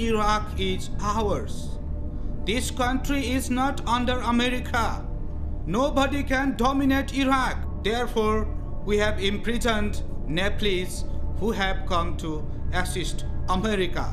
Iraq is ours. This country is not under America. Nobody can dominate Iraq. Therefore, we have imprisoned Nepalese who have come to assist America.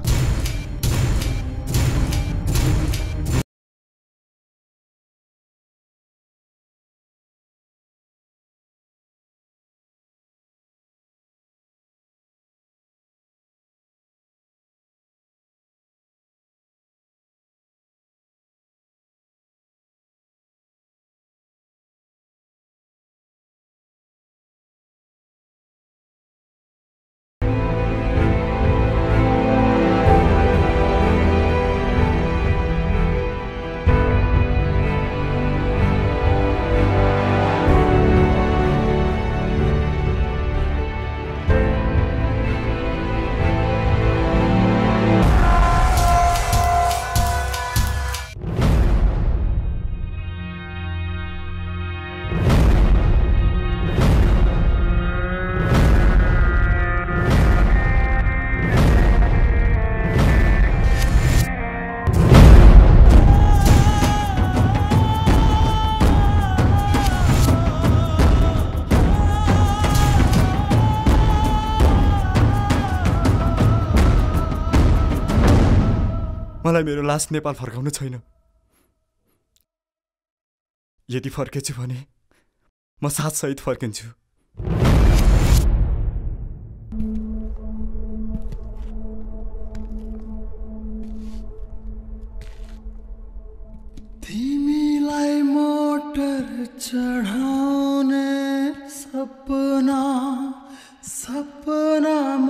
मलाई मेरो लास नेपाल फर्काउनु छैन। यदि फर्केछु भने म साथ सहित फर्किन्छु। तिमीलाई मोटर चढाउने सपना